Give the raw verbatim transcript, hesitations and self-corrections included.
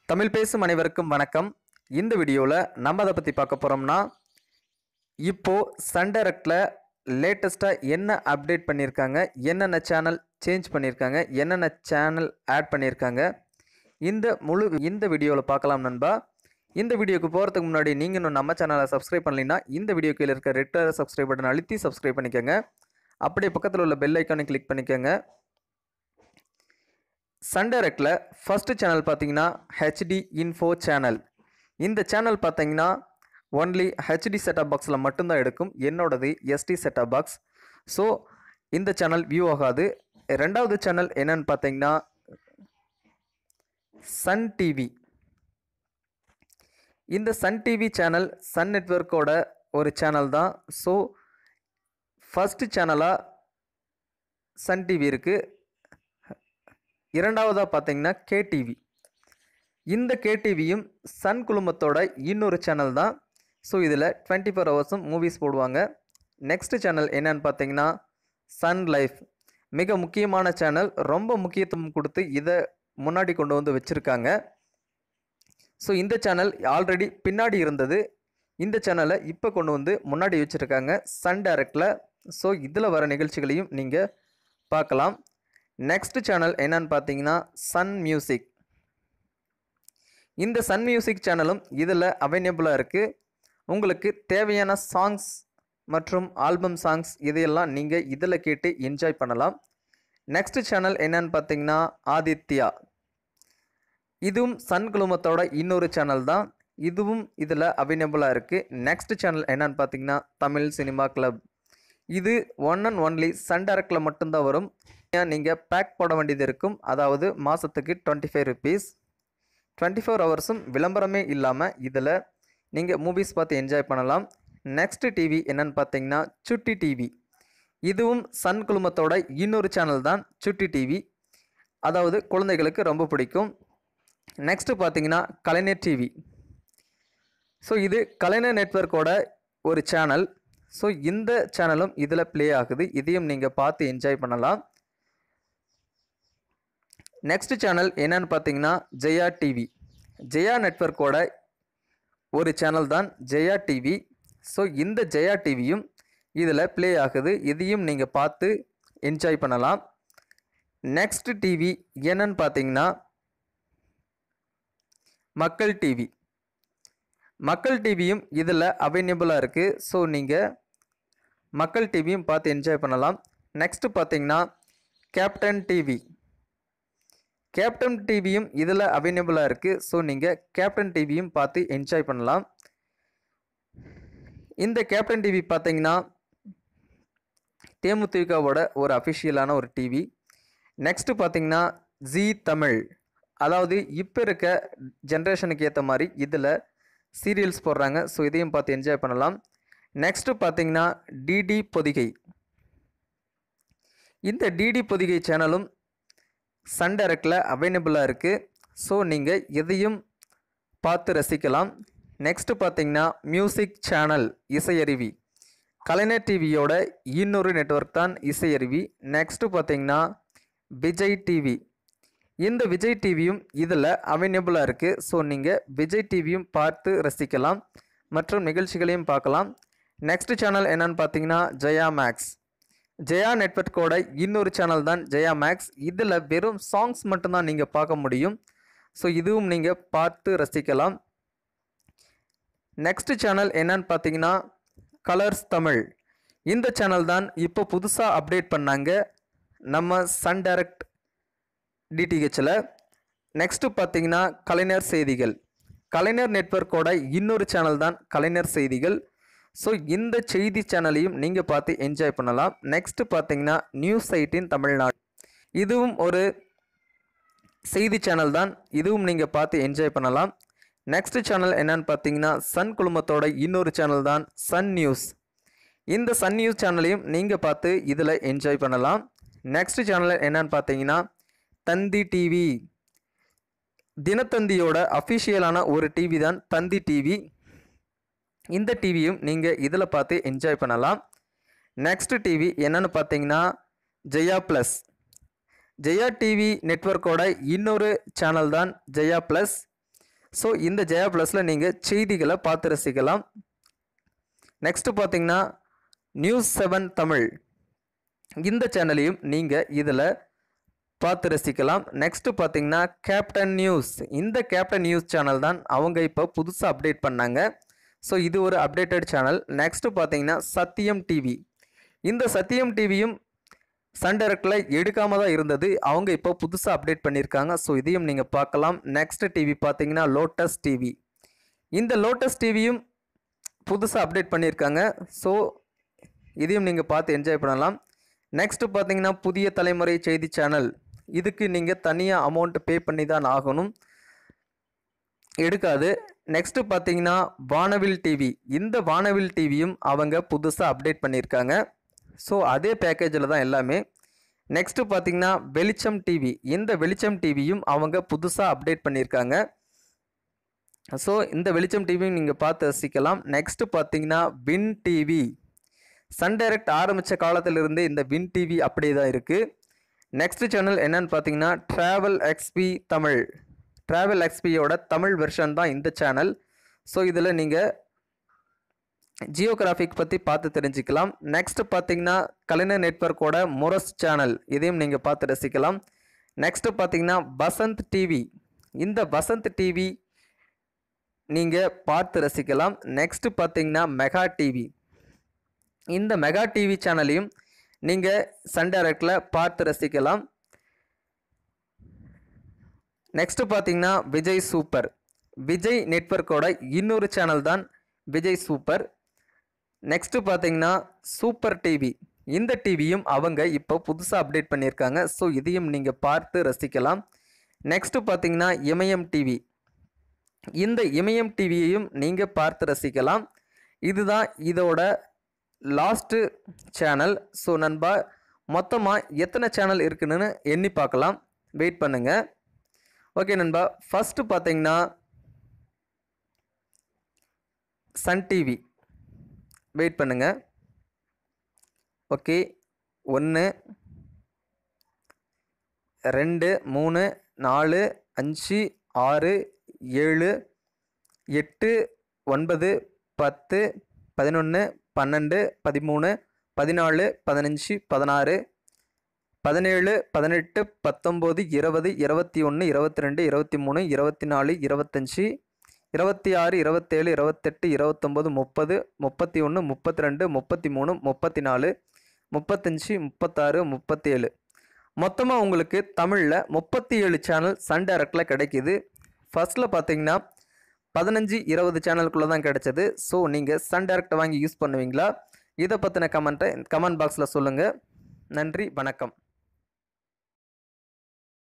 தமிழ் பேசும் அனைவருக்கும் வணக்கம். இந்த வீடியோவில் நம்ம அதை பற்றி பார்க்க போகிறோம்னா, இப்போது சன் டைரக்டில் லேட்டஸ்ட்டாக என்ன அப்டேட் பண்ணியிருக்காங்க, என்னென்ன சேனல் சேஞ்ச் பண்ணியிருக்காங்க, என்னென்ன சேனல் ஆட் பண்ணியிருக்காங்க, இந்த முழு இந்த வீடியோவில் பார்க்கலாம் நண்பா. இந்த வீடியோக்கு போகிறதுக்கு முன்னாடி நீங்கள் இன்னும் நம்ம சேனலை சப்ஸ்கிரைப் பண்ணலைன்னா இந்த வீடியோ கீழே இருக்க ரெட் கலர் சப்ஸ்கிரைப் பட்டன் அழுத்தி சப்ஸ்கிரைப் பண்ணிக்கோங்க. அப்படியே பக்கத்தில் உள்ள பெல் ஐக்கானை கிளிக் பண்ணிக்கோங்க. சன் டைரக்டில் ஃபஸ்ட்டு சேனல் பார்த்தீங்கன்னா ஹெச்டி இன்ஃபோ சேனல். இந்த சேனல் பார்த்தீங்கன்னா ஒன்லி ஹெச்டி செட்டப் பாக்ஸில் மட்டும்தான் எடுக்கும். என்னோடது எஸ்டி செட்டப் பாக்ஸ். ஸோ இந்த சேனல் வியூ ஆகாது. ரெண்டாவது சேனல் என்னன்னு பார்த்தீங்கன்னா சன் டிவி. இந்த சன் டிவி சேனல் சன் நெட்வொர்க்கோட ஒரு சேனல் தான். ஸோ ஃபஸ்ட்டு சேனலாக சன் டிவி இருக்குது. இரண்டாவதாக பார்த்தீங்கன்னா கேடிவி. இந்த கேடிவியும் சன் குழுமத்தோட இன்னொரு சேனல் தான். ஸோ இதில் டுவெண்ட்டி ஃபோர் ஹவர்ஸும் மூவிஸ் போடுவாங்க. நெக்ஸ்ட் சேனல் என்னன்னு பார்த்தீங்கன்னா சன் லைஃப். மிக முக்கியமான சேனல். ரொம்ப முக்கியத்துவம் கொடுத்து இதை முன்னாடி கொண்டு வந்து வச்சுருக்காங்க. ஸோ இந்த சேனல் ஆல்ரெடி பின்னாடி இருந்தது. இந்த சேனலை இப்போ கொண்டு வந்து முன்னாடி வச்சுருக்காங்க சன் டைரக்டில். ஸோ இதில் வர நிகழ்ச்சிகளையும் நீங்கள் பார்க்கலாம். நெக்ஸ்ட் சேனல் என்னன்னு பார்த்தீங்கன்னா சன் மியூசிக். இந்த சன் மியூசிக் சேனலும் இதில் அவைலபிளாக இருக்குது. உங்களுக்கு தேவையான சாங்ஸ் மற்றும் ஆல்பம் சாங்ஸ் இதையெல்லாம் நீங்கள் இதில் கேட்டு என்ஜாய் பண்ணலாம். நெக்ஸ்ட் சேனல் என்னன்னு பார்த்தீங்கன்னா ஆதித்யா. இதுவும் சன் குழுமத்தோட இன்னொரு சேனல் தான். இதுவும் இதில் அவைலபிளாக இருக்குது. நெக்ஸ்ட் சேனல் என்னன்னு பார்த்தீங்கன்னா தமிழ் சினிமா கிளப். இது ஒன் அண்ட் ஒன்லி சன் டைரக்டில் மட்டும்தான் வரும். நீங்கள் பேக் போட வேண்டியது இருக்கும். அதாவது மாதத்துக்கு twenty five rupees. Twenty four ஹவர்ஸும் விளம்பரமே இல்லாமல் இதில் நீங்கள் மூவிஸ் பார்த்து என்ஜாய் பண்ணலாம். நெக்ஸ்ட் டிவி என்னன்னு பார்த்தீங்கன்னா சுட்டி டிவி. இதுவும் சன் குழுமத்தோட இன்னொரு சேனல் தான் சுட்டி டிவி. அதாவது குழந்தைகளுக்கு ரொம்ப பிடிக்கும். நெக்ஸ்ட்டு பார்த்தீங்கன்னா கலைஞர் டிவி. ஸோ இது கலைஞர் நெட்வொர்க்கோட ஒரு சேனல். ஸோ இந்த சேனலும் இதில் ப்ளே ஆகுது. இதையும் நீங்கள் பார்த்து என்ஜாய் பண்ணலாம். நெக்ஸ்ட் சேனல் என்னன்னு பார்த்தீங்கன்னா ஜெயா டிவி. ஜெயா நெட்வொர்க்கோட ஒரு சேனல் தான் ஜெயா டிவி. ஸோ இந்த ஜெயா டிவியும் இதில் ப்ளே ஆகுது. இதையும் நீங்கள் பார்த்து என்ஜாய் பண்ணலாம். நெக்ஸ்ட் டிவி என்னன்னு பார்த்தீங்கன்னா மக்கள் டிவி. மக்கள் டிவியும் இதில் அவைலபிளாக இருக்குது. ஸோ நீங்கள் மக்கள் டிவியும் பார்த்து என்ஜாய் பண்ணலாம். நெக்ஸ்ட்டு பார்த்தீங்கன்னா கேப்டன் டிவி. கேப்டன் டிவியும் இதில் அவைலபிளாக இருக்குது. ஸோ நீங்கள் கேப்டன் டிவியும் பார்த்து என்ஜாய் பண்ணலாம். இந்த கேப்டன் டிவி பார்த்தீங்கன்னா தேமுதிகவோட ஒரு அஃபிஷியலான ஒரு டிவி. நெக்ஸ்ட்டு பார்த்தீங்கன்னா ஜி தமிழ். அதாவது இப்போ இருக்க ஜென்ரேஷனுக்கு ஏற்ற மாதிரி இதில் சீரியல்ஸ் போடுறாங்க. ஸோ இதையும் பார்த்து என்ஜாய் பண்ணலாம். நெக்ஸ்ட்டு பார்த்தீங்கன்னா டிடி பொதிகை. இந்த டிடி பொதிகை சேனலும் சன் டைரக்டில் அவைலபிளாக இருக்குது. ஸோ நீங்கள் இதையும் பார்த்து ரசிக்கலாம். நெக்ஸ்ட்டு பார்த்தீங்கன்னா மியூசிக் சேனல் இசையருவி. கலைஞர் டிவியோட இன்னொரு நெட்வொர்க் தான் இசையருவி. நெக்ஸ்ட்டு பார்த்தீங்கன்னா விஜய் டிவி. இந்த விஜய் டிவியும் இதில் அவைலபிளாக இருக்குது. ஸோ நீங்கள் விஜய் டிவியும் பார்த்து ரசிக்கலாம் மற்றும் நிகழ்ச்சிகளையும் பார்க்கலாம். நெக்ஸ்ட் சேனல் என்னன்னு பார்த்தீங்கன்னா ஜெயா மேக்ஸ். ஜெயா நெட்வொர்க்கோட இன்னொரு சேனல் தான் ஜெயா மேக்ஸ். இதில் வெறும் சாங்ஸ் மட்டும்தான் நீங்கள் பார்க்க முடியும். ஸோ இதுவும் நீங்கள் பார்த்து ரசிக்கலாம். நெக்ஸ்ட் சேனல் என்னன்னு பார்த்தீங்கன்னா கலர்ஸ் தமிழ். இந்த சேனல் தான் இப்போ புதுசாக அப்டேட் பண்ணாங்க நம்ம சன் டைரக்ட் டிடிஹெச்சில். நெக்ஸ்ட்டு பார்த்தீங்கன்னா கலைஞர் செய்திகள். கலைஞர் நெட்வொர்க்கோட இன்னொரு சேனல் தான் கலைஞர் செய்திகள். ஸோ இந்த செய்தி சேனலையும் நீங்கள் பார்த்து என்ஜாய் பண்ணலாம். நெக்ஸ்ட்டு பார்த்தீங்கன்னா நியூஸ் எயிட்டீன் தமிழ்நாடு. இதுவும் ஒரு செய்தி சேனல் தான். இதுவும் நீங்கள் பார்த்து என்ஜாய் பண்ணலாம். நெக்ஸ்ட் சேனல் என்னன்னு பார்த்தீங்கன்னா சன் குழுமத்தோட இன்னொரு சேனல் தான் சன் நியூஸ். இந்த சன் நியூஸ் சேனலையும் நீங்கள் பார்த்து இதில் என்ஜாய் பண்ணலாம். நெக்ஸ்ட் சேனல் என்னன்னு பார்த்தீங்கன்னா தந்தி டிவி. தினத்தந்தியோட அஃபிஷியலான ஒரு டிவி தான் தந்தி டிவி. இந்த டிவியும் நீங்கள் இதில் பார்த்து என்ஜாய் பண்ணலாம். நெக்ஸ்ட் டிவி என்னன்னு பார்த்தீங்கன்னா ஜெயா ப்ளஸ். ஜெயா டிவி நெட்வொர்க்கோட இன்னொரு சேனல் தான் ஜெயா ப்ளஸ். ஸோ இந்த ஜெயா ப்ளஸில் நீங்கள் செய்திகளை பார்த்து ரசிக்கலாம். நெக்ஸ்ட்டு பார்த்தீங்கன்னா நியூஸ் செவன் தமிழ், இந்த சேனலையும் நீங்கள் இதில் பார்த்து ரசிக்கலாம். நெக்ஸ்ட்டு பார்த்தீங்கன்னா கேப்டன் நியூஸ், இந்த கேப்டன் நியூஸ் சேனல் தான் அவங்க இப்போ புதுசாக அப்டேட் பண்ணாங்க. ஸோ இது ஒரு அப்டேட்டட் சேனல். நெக்ஸ்ட்டு பார்த்தீங்கன்னா சத்தியம் டிவி, இந்த சத்தியம் டிவியும் சன் டைரக்டில் எடுக்காமல் தான் இருந்தது, அவங்க இப்போ புதுசாக அப்டேட் பண்ணியிருக்காங்க. ஸோ இதையும் நீங்கள் பார்க்கலாம். நெக்ஸ்ட் டிவி பார்த்தீங்கன்னா லோட்டஸ் டிவி, இந்த லோட்டஸ் டிவியும் புதுசாக அப்டேட் பண்ணியிருக்காங்க. ஸோ இதையும் நீங்கள் பார்த்து என்ஜாய் பண்ணலாம். நெக்ஸ்ட்டு பார்த்தீங்கன்னா புதிய தலைமுறை செய்தி சேனல், இதுக்கு நீங்கள் தனியாக அமௌண்ட் பே பண்ணி தான் ஆகணும், எடுக்காது. நெக்ஸ்ட்டு பார்த்தீங்கன்னா வானவில் டிவி, இந்த வானவில் டிவியும் அவங்க புதுசாக அப்டேட் பண்ணியிருக்காங்க. ஸோ அதே பேக்கேஜில் தான் எல்லாமே. நெக்ஸ்ட்டு பார்த்தீங்கன்னா வெளிச்சம் டிவி, இந்த வெளிச்சம் டிவியும் அவங்க புதுசாக அப்டேட் பண்ணியிருக்காங்க. ஸோ இந்த வெளிச்சம் டிவியும் நீங்கள் பார்த்து ரசிக்கலாம். நெக்ஸ்ட்டு பார்த்தீங்கன்னா வின் டிவி, சன் டைரக்ட் ஆரம்பித்த காலத்திலிருந்து இந்த வின் டிவி அப்படியே தான் இருக்குது. நெக்ஸ்ட் சேனல் என்னன்னு பார்த்தீங்கன்னா ட்ராவல் எக்ஸ்பி தமிழ், ட்ராவல் எக்ஸ்பியோட தமிழ் வெர்ஷன் தான் இந்த சேனல். ஸோ இதில் நீங்கள் ஜியோகிராஃபிக் பற்றி பார்த்து தெரிஞ்சுக்கலாம். நெக்ஸ்ட் பார்த்தீங்கன்னா கலைஞர் நெட்வொர்க்கோட முரஸ் சேனல், இதையும் நீங்கள் பார்த்து ரசிக்கலாம். நெக்ஸ்ட்டு பார்த்தீங்கன்னா வசந்த் டிவி, இந்த வசந்த் டிவி நீங்கள் பார்த்து ரசிக்கலாம். நெக்ஸ்ட்டு பார்த்தீங்கன்னா மெகா டிவி, இந்த மெகா டிவி சேனலையும் நீங்கள் சன் டைரக்டில் பார்த்து ரசிக்கலாம். நெக்ஸ்ட்டு பார்த்தீங்கன்னா விஜய் சூப்பர், விஜய் நெட்வொர்க்கோட இன்னொரு சேனல் தான் விஜய் சூப்பர். நெக்ஸ்ட்டு பார்த்தீங்கன்னா சூப்பர் டிவி, இந்த டிவியும் அவங்க இப்போ புதுசாக அப்டேட் பண்ணியிருக்காங்க. ஸோ இதையும் நீங்கள் பார்த்து ரசிக்கலாம். நெக்ஸ்ட்டு பார்த்தீங்கன்னா இமயம் டிவி, இந்த இமயம் டிவியையும் நீங்கள் பார்த்து ரசிக்கலாம். இதுதான் இதோட லாஸ்ட்டு சேனல். ஸோ நண்பா, மொத்தமாக எத்தனை சேனல் இருக்குன்னு எண்ணி பார்க்கலாம், வெயிட் பண்ணுங்கள். ஓகே நண்பா, ஃபஸ்ட்டு பார்த்தீங்கன்னா சன் டிவி, வெயிட் பண்ணுங்கள். ஓகே, ஒன்று ரெண்டு மூணு நாலு அஞ்சு ஆறு ஏழு எட்டு ஒன்பது பத்து பதினொன்று பன்னெண்டு பதிமூணு பதினாலு பதினஞ்சு பதினாறு பதினேழு பதினெட்டு பத்தொம்போது இருபது இருபத்தி ஒன்று இருபத்தி ரெண்டு இருபத்தி மூணு இருபத்தி நாலு இருபத்தஞ்சி இருபத்தி ஆறு இருபத்தேழு இருபத்தெட்டு இருபத்தொம்போது முப்பது முப்பத்தி ஒன்று முப்பத்தி ரெண்டு முப்பத்தி மூணு முப்பத்தி நாலு முப்பத்தஞ்சு முப்பத்தாறு முப்பத்தேழு, மொத்தமாக உங்களுக்கு தமிழில் முப்பத்தி ஏழு சேனல் சன் டைரக்டில் கிடைக்கிது. ஃபஸ்ட்டில் பார்த்தீங்கன்னா பதினஞ்சு இருபது சேனலுக்குள்ளே தான் கிடைச்சது. ஸோ நீங்கள் சன் டைரக்டை வாங்கி யூஸ் பண்ணுவீங்களா? இதை பற்றின கமெண்ட்டை கமெண்ட் பாக்ஸில் சொல்லுங்கள். நன்றி, வணக்கம்.